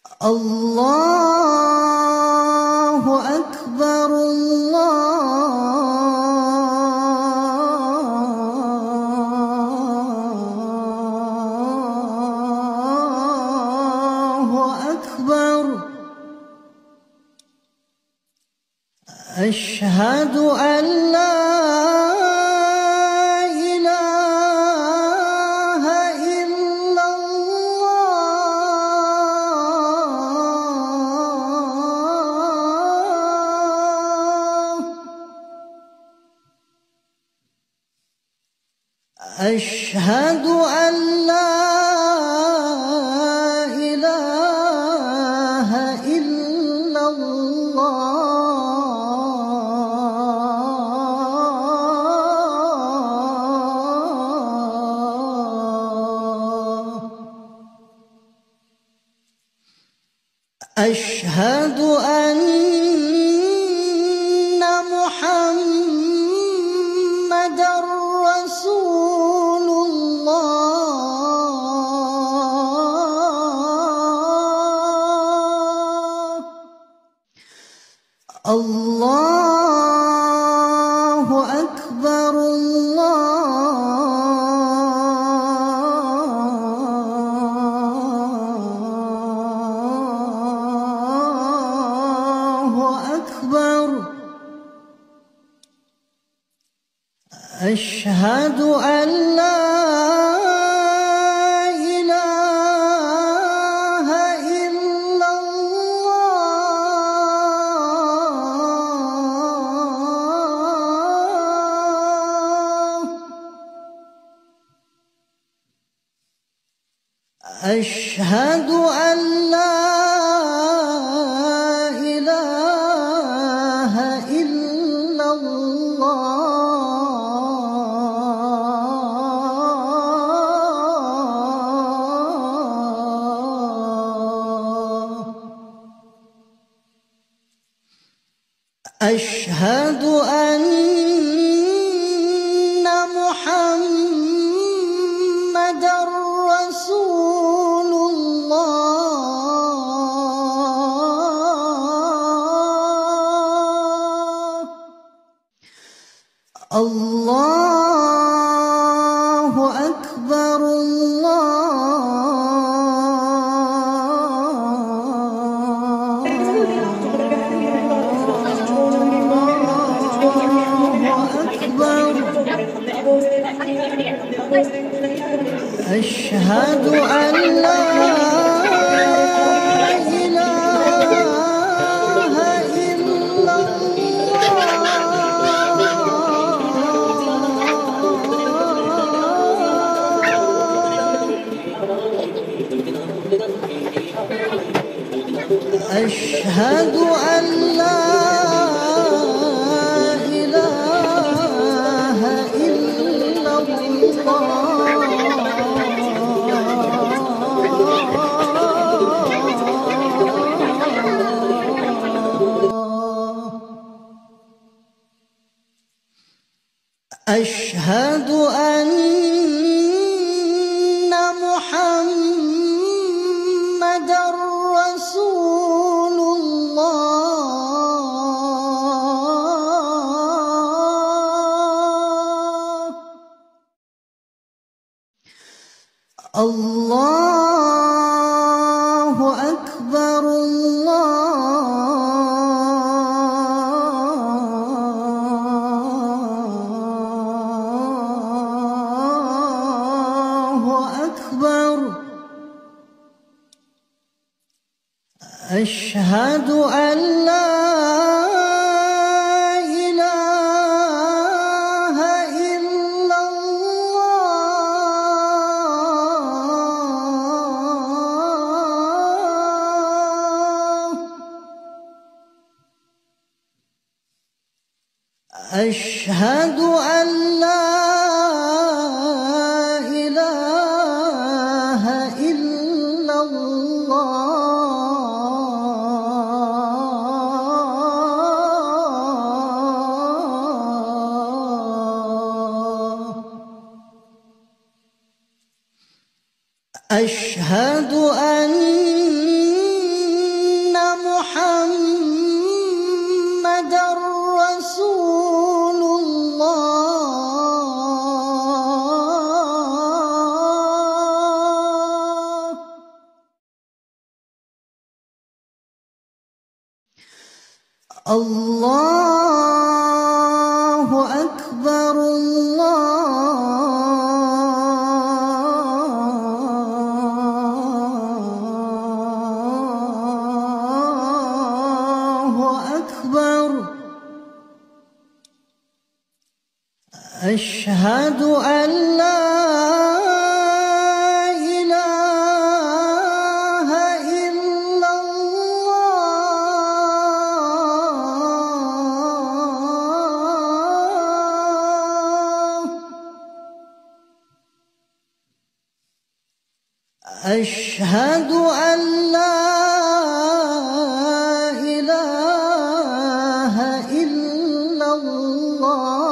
الله أكبر الله أكبر. أشهد أن لا إله إلا الله. أشهد أن لا إله إلا الله. أشهد أن محمدًا رسول الله. الله أكبر الله أكبر. أشهد أن لا إله إلا الله. أشهد أن لا إله إلا الله. أشهد أن محمدًا رسول الله. الله أكبر أشهد أن لا إله إلا الله. أشهد أن لا إله إلا الله. أشهد أن محمدًا رسول الله. الله أكبر الله أكبر. أشهد أن لا إله إلا الله. أشهد أن لا إله إلا الله. أشهد أن الله أكبر الله أكبر أشهد أن لا إله إلا الله أشهد أن لا إله إلا الله